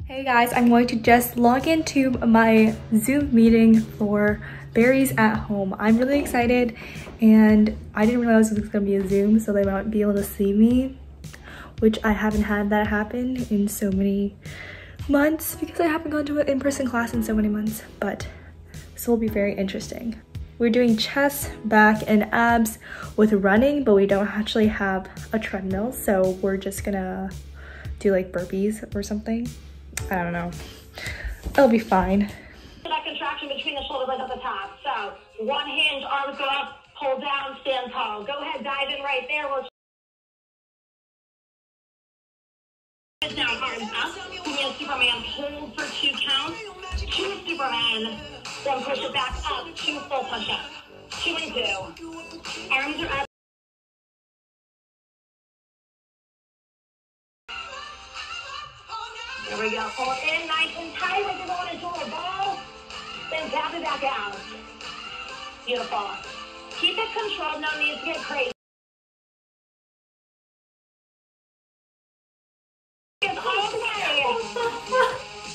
Hey guys, I'm going to just log into my Zoom meeting for Berries at Home. I'm really excited and I didn't realize it was gonna be a Zoom, so they might be able to see me, which I haven't had that happen in so many months because I haven't gone to an in-person class in so many months, but this will be very interesting. We're doing chest, back, and abs with running, but we don't actually have a treadmill, so we're just gonna do like burpees or something. I don't know. It'll be fine. That contraction between the shoulder blades at the top. So one hinge, arms go up, pull down, stand tall. Go ahead, dive in right there. We'll now arms up. Give me a Superman. Hold for 2 counts. 2 Superman. Then push it back up. 2 full push-ups. 2 and 2. Arms are up. There we go. Pull it in nice and tight like you're going into a ball. Then tap it back out. Beautiful. Keep it controlled. No need to get crazy. It's all the way.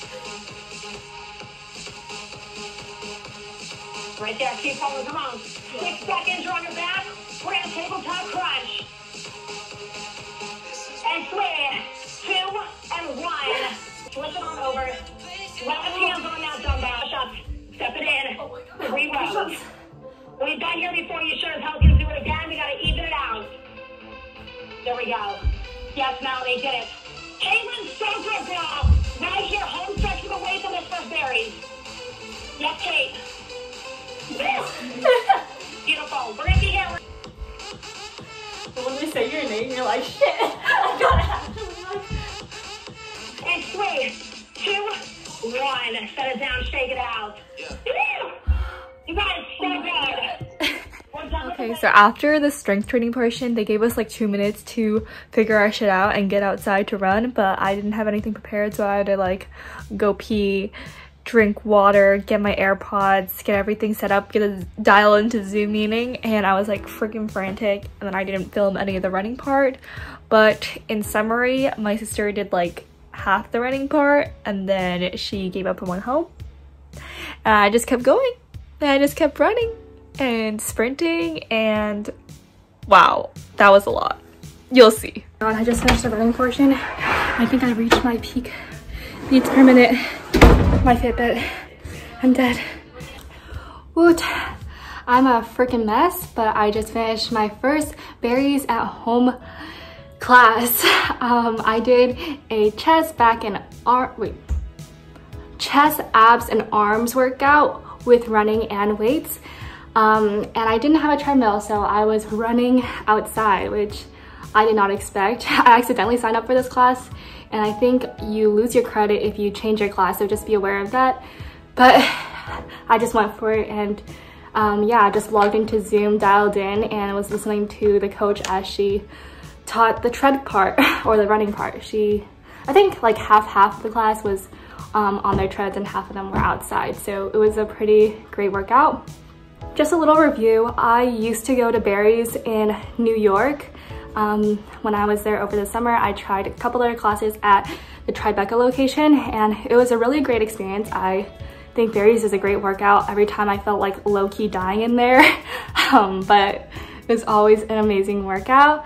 Right there. Keep going. Come on. 6 seconds. You're on your back. We're going to tabletop crunch. And 3, 2, and 1. Flip it on over. Left hands on that dumbbell. Push up. Step it in. 3 rows. We've been here before. You sure as hell can do it again. We got to even it out. There we go. Yes, Melanie, get it. Caitlyn, so good, girl. Right here. Home stretch with the weight on this first berries. Yes, Kate. Beautiful. We're going to be here. But when they say your name, you're like, shit. I gotta actually like. And 3, 2, 1. Set it down, shake it out. You guys, so good. Okay, so after the strength training portion, they gave us like 2 minutes to figure our shit out and get outside to run, but I didn't have anything prepared, so I had to like go pee, drink water, get my AirPods, get everything set up, get a dial into Zoom meeting, and I was like freaking frantic, and then I didn't film any of the running part. But in summary, my sister did like half the running part and then she gave up and went home. And I just kept going and I just kept running and sprinting, and wow, that was a lot. You'll see. I just finished the running portion. I think I reached my peak beats per minute. My Fitbit, I'm dead. Woot. I'm a freaking mess, but I just finished my first Berries at Home class. I did a chest, back, and chest, abs, and arms workout with running and weights. And I didn't have a treadmill, so I was running outside, which I did not expect. I accidentally signed up for this class, and I think you lose your credit if you change your class, so just be aware of that. But I just went for it, and yeah, I just logged into Zoom, dialed in, and was listening to the coach as she taught the tread part or the running part. I think like half of the class was on their treads and half of them were outside, so it was a pretty great workout. Just a little review, I used to go to Berries in New York. When I was there over the summer, I tried a couple other classes at the Tribeca location, and it was a really great experience. I think Berries is a great workout. Every time I felt like low-key dying in there, but it was always an amazing workout.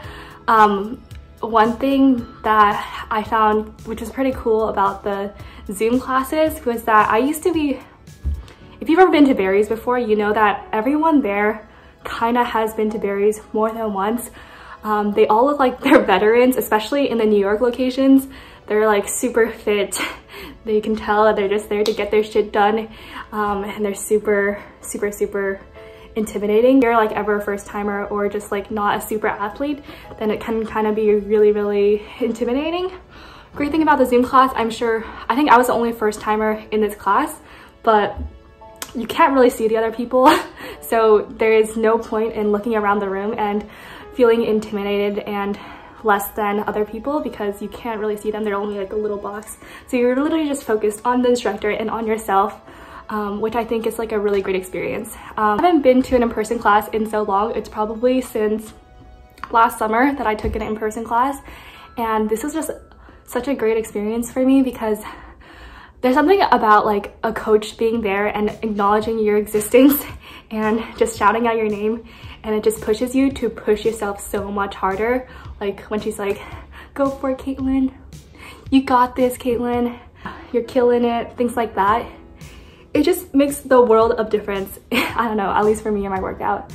One thing that I found, which was pretty cool about the Zoom classes, was that I used to be, if you've ever been to Berries before, you know that everyone there kind of has been to Berries more than once. They all look like they're veterans, especially in the New York locations. They're like super fit. They can tell that they're just there to get their shit done. And they're super intimidating. If you're like ever a first timer or just like not a super athlete, then it can kind of be really intimidating. Great thing about the Zoom class, I think I was the only first timer in this class, but you can't really see the other people. So there is no point in looking around the room and feeling intimidated and less than other people because you can't really see them. They're only like a little box. So you're literally just focused on the instructor and on yourself, which I think is like a really great experience. I haven't been to an in-person class in so long. It's probably since last summer that I took an in-person class, and this was just such a great experience for me because there's something about like a coach being there and acknowledging your existence and just shouting out your name, and it just pushes you to push yourself so much harder. Like when she's like, go for it, Caitlyn. You got this, Caitlyn. You're killing it, things like that. It just makes the world of difference. I don't know, at least for me in my workout.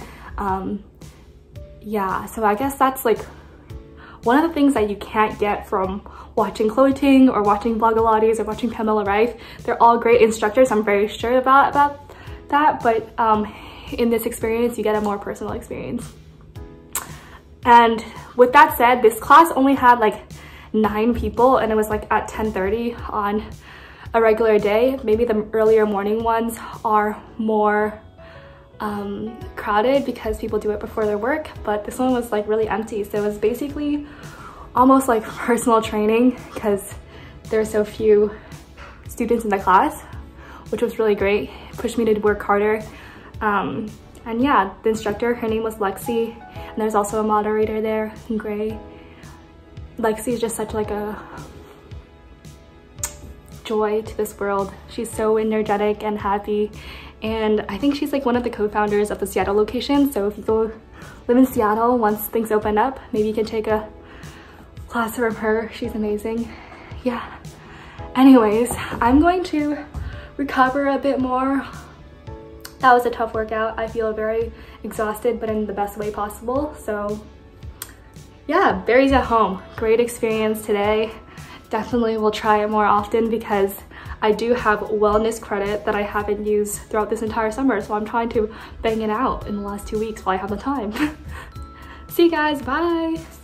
Yeah, so I guess that's like one of the things that you can't get from watching Clothing or watching Vlogalottes or watching Pamela Reif. They're all great instructors, I'm very sure about that, but in this experience, you get a more personal experience. And with that said, this class only had like 9 people, and it was like at 10:30 on a regular day. Maybe the earlier morning ones are more crowded because people do it before their work, but this one was like really empty. So it was basically almost like personal training because there are so few students in the class, which was really great. It pushed me to work harder. And yeah, the instructor, her name was Lexi, and there's also a moderator there in gray. Lexi is just such like a joy to this world. She's so energetic and happy, and I think she's like one of the co-founders of the Seattle location. So if you go live in Seattle once things open up, maybe you can take a class from her. She's amazing. Yeah, anyways, I'm going to recover a bit more. That was a tough workout. I feel very exhausted, but in the best way possible. So yeah, berries at home, great experience today. Definitely will try it more often because I do have wellness credit that I haven't used throughout this entire summer. So I'm trying to bang it out in the last 2 weeks while I have the time. See you guys, bye.